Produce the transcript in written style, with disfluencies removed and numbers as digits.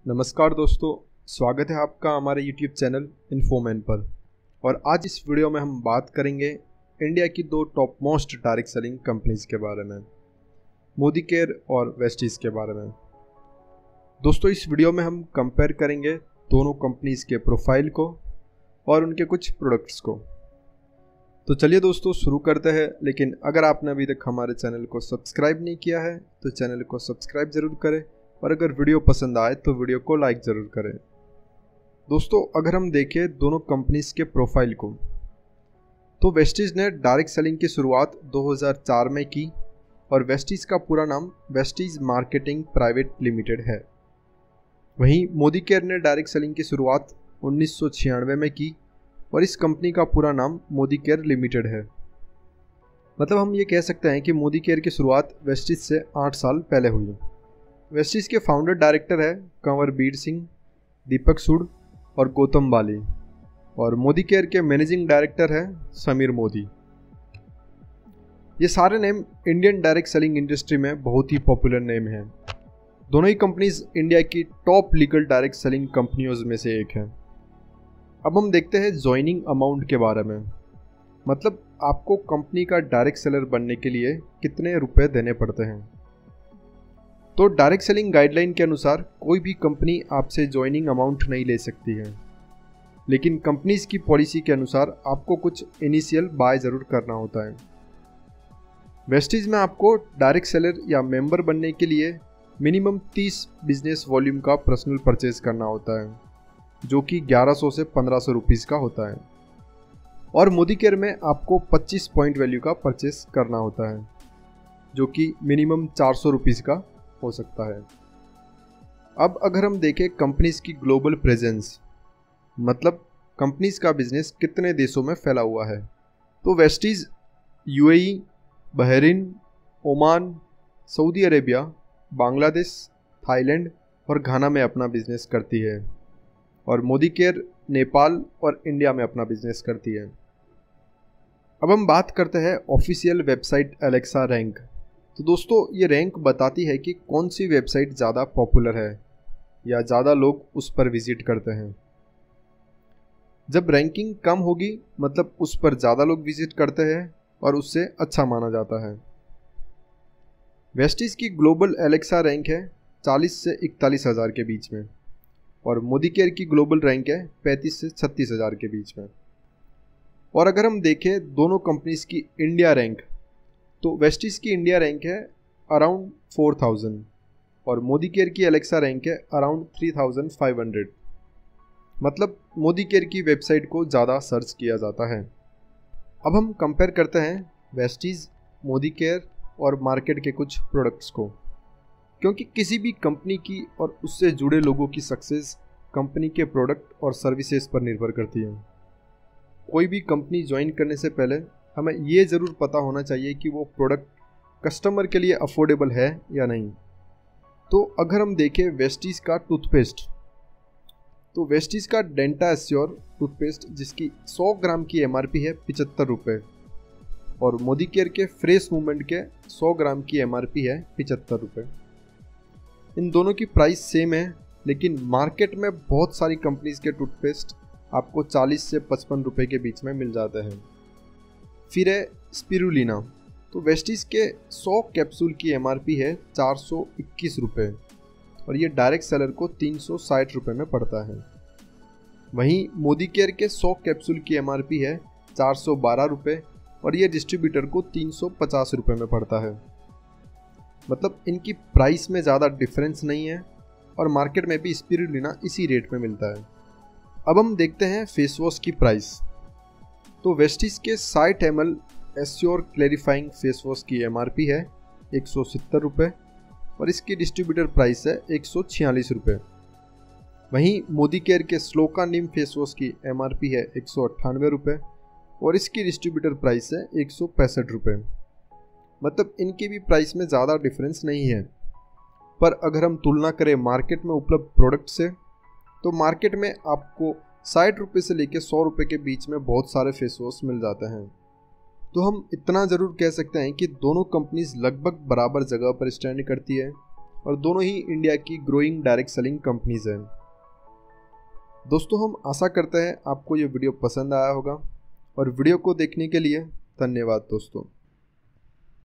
नमस्कार दोस्तों, स्वागत है आपका हमारे YouTube चैनल इन्फोमैन पर। और आज इस वीडियो में हम बात करेंगे इंडिया की दो top most direct selling companies के बारे में, मोदी केयर और वेस्टीज़ के बारे में। दोस्तों, इस वीडियो में हम कंपेयर करेंगे दोनों कंपनीज़ के प्रोफाइल को और उनके कुछ प्रोडक्ट्स को। तो चलिए दोस्तों शुरू करते हैं। लेकिन अगर आपने अभी तक हमारे चैनल को सब्सक्राइब नहीं किया है तो चैनल को सब्सक्राइब ज़रूर करें, और अगर वीडियो पसंद आए तो वीडियो को लाइक ज़रूर करें। दोस्तों, अगर हम देखें दोनों कंपनीज़ के प्रोफाइल को, तो वेस्टीज़ ने डायरेक्ट सेलिंग की शुरुआत 2004 में की और वेस्टीज़ का पूरा नाम वेस्टीज़ मार्केटिंग प्राइवेट लिमिटेड है। वहीं मोदी केयर ने डायरेक्ट सेलिंग की शुरुआत 1996 में की और इस कंपनी का पूरा नाम मोदी केयर लिमिटेड है। मतलब हम ये कह सकते हैं कि मोदी केयर की शुरुआत वेस्टीज़ से 8 साल पहले हुई। वेस्टीज़ के फाउंडर डायरेक्टर है कंवरबीर सिंह, दीपक सूड और गौतम बाली, और मोदी केयर के मैनेजिंग डायरेक्टर है समीर मोदी। ये सारे name Indian direct selling industry में बहुत ही पॉपुलर नेम हैं। दोनों ही कंपनीज इंडिया की टॉप लीगल डायरेक्ट सेलिंग कंपनियों में से एक है। अब हम देखते हैं ज्वाइनिंग अमाउंट के बारे में। मतलब आपको कंपनी का डायरेक्ट सेलर बनने के लिए कितने रुपए देने पड़ते हैं। तो डायरेक्ट सेलिंग गाइडलाइन के अनुसार कोई भी कंपनी आपसे ज्वाइनिंग अमाउंट नहीं ले सकती है, लेकिन कंपनीज की पॉलिसी के अनुसार आपको कुछ इनिशियल बाय ज़रूर करना होता है। वेस्टीज में आपको डायरेक्ट सेलर या मेंबर बनने के लिए मिनिमम 30 बिजनेस वॉल्यूम का पर्सनल परचेज करना होता है, जो कि 1100 से 1500 रुपीज़ का होता है। और मोदी केयर में आपको 25 पॉइंट वैल्यू का परचेज करना होता है, जो कि मिनिमम 400 रुपीज़ का हो सकता है। अब अगर हम देखें कंपनीज की ग्लोबल प्रेजेंस, मतलब कंपनीज का बिजनेस कितने देशों में फैला हुआ है, तो Vestige UAE, Bahrain, Oman, Saudi Arabia, Bangladesh, Thailand और घाना में अपना बिजनेस करती है, और मोदी केयर नेपाल और इंडिया में अपना बिजनेस करती है। अब हम बात करते हैं ऑफिशियल वेबसाइट एलेक्सा रैंक। तो दोस्तों, ये रैंक बताती है कि कौन सी वेबसाइट ज़्यादा पॉपुलर है या ज़्यादा लोग उस पर विजिट करते हैं। जब रैंकिंग कम होगी मतलब उस पर ज़्यादा लोग विजिट करते हैं और उससे अच्छा माना जाता है। वेस्टीज़ की ग्लोबल एलेक्सा रैंक है 40 से 41 हज़ार के बीच में, और मोदी केयर की ग्लोबल रैंक है 35 से 36 हज़ार के बीच में। और अगर हम देखें दोनों कंपनीज की इंडिया रैंक, तो वेस्टीज़ की इंडिया रैंक है अराउंड 4000 और मोदी केयर की एलेक्सा रैंक है अराउंड 3500। मतलब मोदी केयर की वेबसाइट को ज़्यादा सर्च किया जाता है। अब हम कंपेयर करते हैं वेस्टीज़, मोदी केयर और मार्केट के कुछ प्रोडक्ट्स को, क्योंकि किसी भी कंपनी की और उससे जुड़े लोगों की सक्सेस कंपनी के प्रोडक्ट और सर्विसेज पर निर्भर करती है। कोई भी कंपनी ज्वाइन करने से पहले हमें ये ज़रूर पता होना चाहिए कि वो प्रोडक्ट कस्टमर के लिए अफोर्डेबल है या नहीं। तो अगर हम देखें वेस्टीज़ का टूथपेस्ट, तो वेस्टीज़ का डेंटा एश्योर टूथपेस्ट जिसकी 100 ग्राम की एमआरपी है 75 रुपये, और मोदी केयर के फ्रेश मूवमेंट के 100 ग्राम की एमआरपी है 75 रुपये। इन दोनों की प्राइस सेम है, लेकिन मार्केट में बहुत सारी कंपनीज के टूथपेस्ट आपको 40 से 55 रुपये के बीच में मिल जाते हैं। फिर है स्पिरुलिना, तो वेस्टीज़ के 100 कैप्सूल की एमआरपी है 421 रुपये, और ये डायरेक्ट सेलर को 360 रुपये में पड़ता है। वहीं मोदी केयर के 100 कैप्सूल की एमआरपी है 412 रुपये, और ये डिस्ट्रीब्यूटर को 350 रुपये में पड़ता है। मतलब इनकी प्राइस में ज़्यादा डिफरेंस नहीं है, और मार्केट में भी स्पिरुलिना इसी रेट में मिलता है। अब हम देखते हैं फेस वॉश की प्राइस। तो वेस्टीज़ के 60 ml assure clarifying face wash की एमआरपी है 170 रुपये, और इसकी डिस्ट्रीब्यूटर प्राइस है 146 रुपये। वहीं मोदी केयर के स्लोका नीम फेस वॉश की एमआरपी है 198 रुपये, और इसकी डिस्ट्रीब्यूटर प्राइस है 165 रुपये। मतलब इनकी भी प्राइस में ज़्यादा डिफरेंस नहीं है। पर अगर हम तुलना करें मार्केट में उपलब्ध प्रोडक्ट से, तो मार्केट में आपको 60 रुपये से लेकर 100 रुपये के बीच में बहुत सारे फेस वॉश मिल जाते हैं। तो हम इतना ज़रूर कह सकते हैं कि दोनों कंपनीज लगभग बराबर जगह पर स्टैंड करती है, और दोनों ही इंडिया की ग्रोइंग डायरेक्ट सेलिंग कंपनीज हैं। दोस्तों हम आशा करते हैं आपको ये वीडियो पसंद आया होगा और वीडियो को देखने के लिए धन्यवाद दोस्तों।